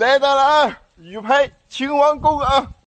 来到了啊，玉佩秦王宫啊！